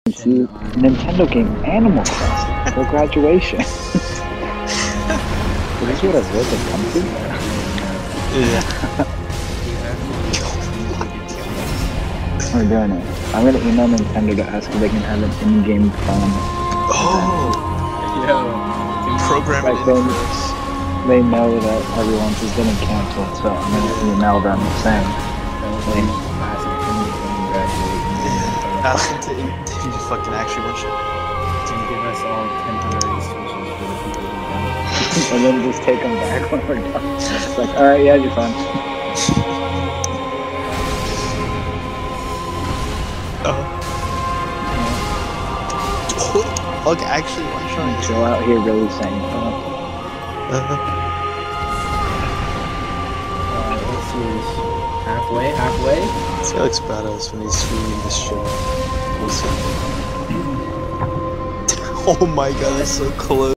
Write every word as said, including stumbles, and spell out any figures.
See, Nintendo game Animal Crossing for graduation. Is this what I've lived and come to? Yeah. We're doing it. I'm gonna email Nintendo to ask if they can have an in-game phone. Oh! Yo. Program it Like in they, first. they know that everyone's is getting canceled, so I'm gonna email them saying, hey, Ask them to, in- to fucking actually watch it. And give us all temporary switches for the people who don't. and then just take them back when we're done. It's like, alright, yeah, you're fine. Oh. Fuck, actually one shot. Chill out here really saying, oh. Uh-huh. Uh, let's see. Halfway, halfway. See how looks badass when he's streaming this shit. Oh my god, that's so close.